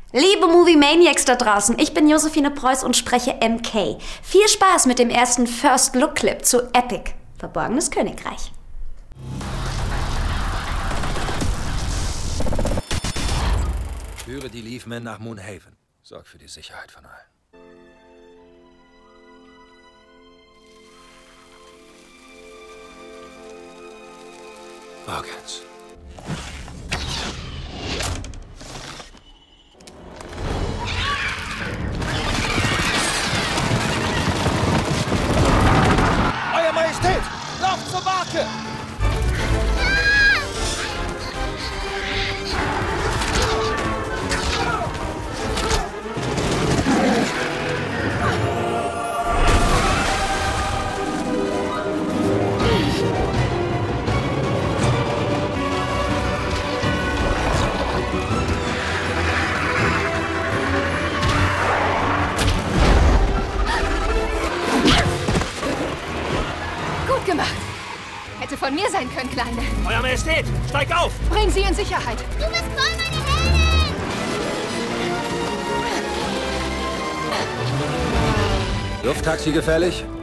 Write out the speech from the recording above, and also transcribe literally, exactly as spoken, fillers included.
Liebe Movie Maniacs da draußen, ich bin Josephine Preuß und spreche M K. Viel Spaß mit dem ersten First Look Clip zu Epic, Verborgenes Königreich. Führe die Leafmen nach Moonhaven. Sorg für die Sicherheit von allen. Morgens. Euer Majestät, lauft zur Barke! Gut gemacht. Hätte von mir sein können, Kleine. Euer Majestät, steig auf! Bring sie in Sicherheit. Du bist voll meine Heldin! Lufttaxi gefährlich?